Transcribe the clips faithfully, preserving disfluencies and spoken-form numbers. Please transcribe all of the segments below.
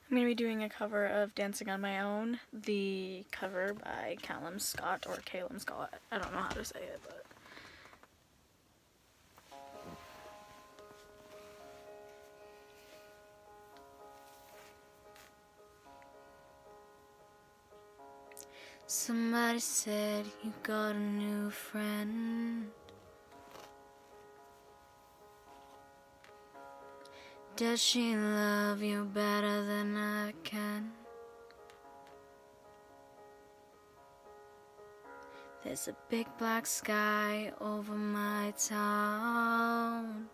I'm going to be doing a cover of Dancing on My Own, the cover by Calum Scott, or Calum Scott. I don't know how to say it, but... Somebody said you got a new friend. Does she love you better than I can? There's a big black sky over my town.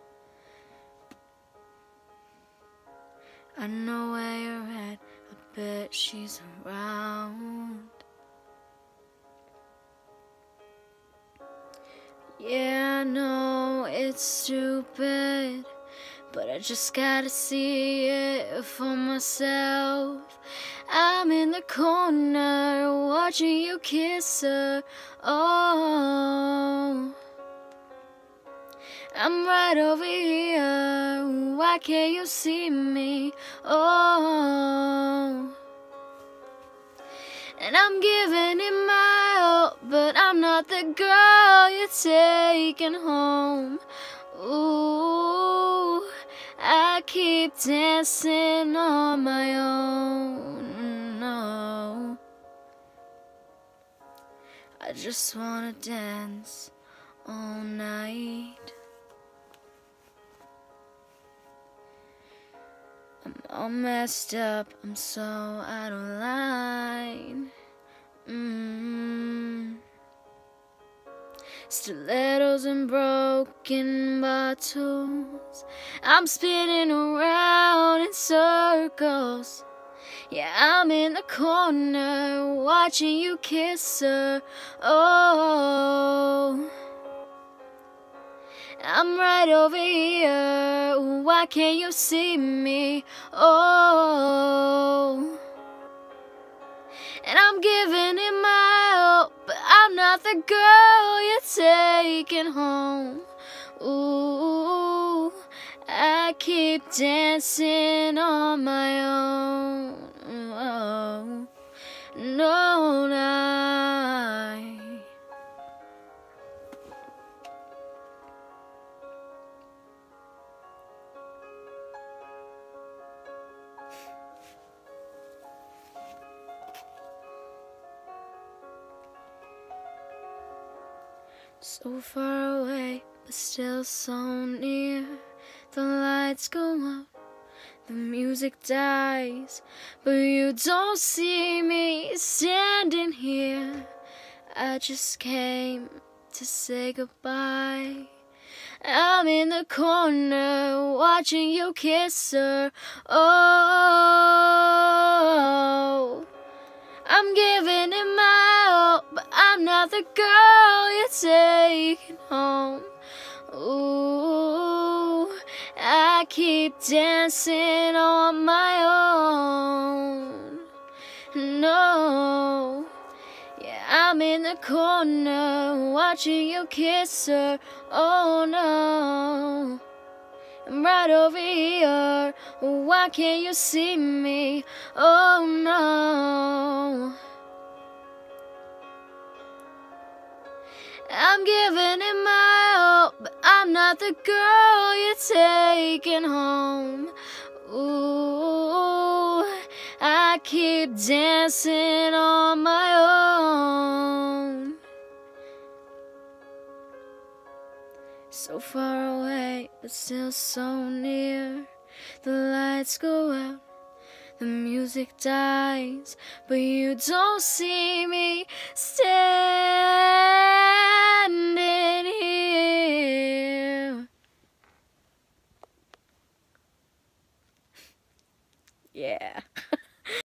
I know where you're at, I bet she's around. Yeah, I know it's stupid, but I just gotta see it for myself. I'm in the corner watching you kiss her. Oh, I'm right over here. Why can't you see me? Oh, and I'm giving it my all, but I'm not the girl you're taking home. Ooh, I keep dancing on my own. No, I just wanna dance all night. I'm all messed up, I'm so out of line. Mm. Stilettos and broken bottles, I'm spinning around in circles. Yeah, I'm in the corner watching you kiss her. Oh, I'm right over here. Why can't you see me? Oh, and I'm giving it my all, but I'm not the girl you're taking home. Ooh, I keep dancing on my own. Oh, no, I. So far away, but still so near. The lights go out, the music dies, but you don't see me standing here. I just came to say goodbye. I'm in the corner watching you kiss her. Oh, I'm giving it my all, but I'm not the girl you're taking home. Ooh, I keep dancing on my own. No, yeah, I'm in the corner watching you kiss her. Oh no, I'm right over here. Why can't you see me? Oh no, I'm giving it my all, but I'm not the girl you're taking home. Ooh, I keep dancing on my own. So far away, but still so near. The lights go out, the music dies, but you don't see me standing here. Yeah.